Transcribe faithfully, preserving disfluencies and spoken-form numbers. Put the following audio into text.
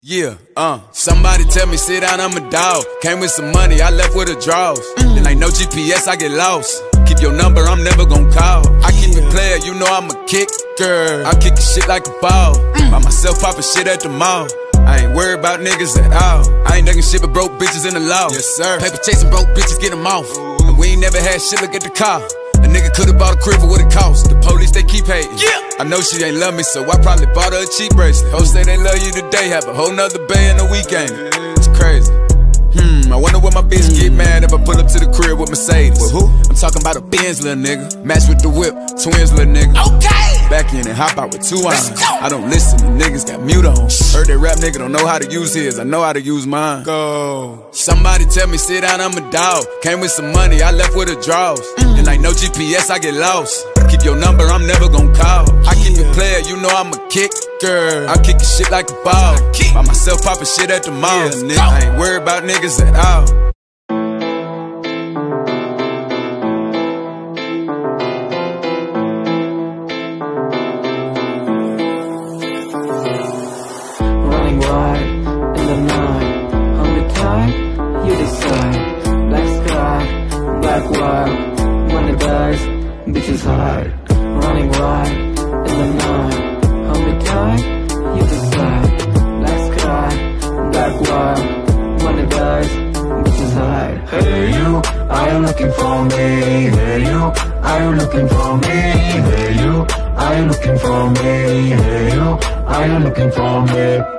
Yeah, uh, somebody tell me sit down, I'm a dog. Came with some money, I left with a draws. Mm. Then ain't no G P S, I get lost. Keep your number, I'm never gon' call. I keep it player, you know I'm a kicker. I kick shit like a ball. Mm. By myself poppin' shit at the mall. I ain't worried about niggas at all. I ain't ducking shit but broke bitches in the law. Yes, sir. Paper chasing broke bitches, get them off. Ooh. And we ain't never had shit, look at the car. A nigga could've bought a crib for what it cost. The police, they keep hating. Yeah. I know she ain't love me, so I probably bought her a cheap bracelet. Hoes say they love you today, have a whole nother bay in the weekend. It's crazy. Hmm, I wonder what my bitch get mad if I pull up to the crib with Mercedes. With who? I'm talking about a Benz, little nigga. Match with the whip, twins, little nigga. Okay. Back in and hop out with two irons. I don't listen, the niggas got mute on. Heard that rap nigga don't know how to use his, I know how to use mine. Go. Somebody tell me sit down, I'm a dog. Came with some money, I left with a draws. Mm. And ain't no G P S, I get lost. Keep your number, I'm never gon' call. I keep it player, you know I'm a kicker. I kick shit like a ball. By myself poppin' shit at the mall. Yeah, I ain't worried about niggas at all. Running wide in the night. Hold it tight, you decide. Black sky, black wire. When it dies, bitches hide. Running wide in the night. Hold me tight, you decide. Black sky, black wire. When it dies, bitches hide. Hey you, are you looking for me? Hey you, are you looking for me? Hey you, are you looking for me? Hey you, are you looking for me?